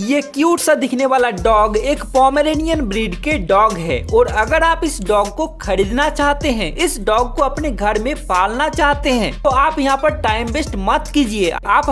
ये क्यूट सा दिखने वाला डॉग एक पोमेरेनियन ब्रीड के डॉग है और अगर आप इस डॉग को खरीदना चाहते हैं, इस डॉग को अपने घर में पालना चाहते हैं, तो आप यहाँ पर टाइम वेस्ट मत कीजिए। आप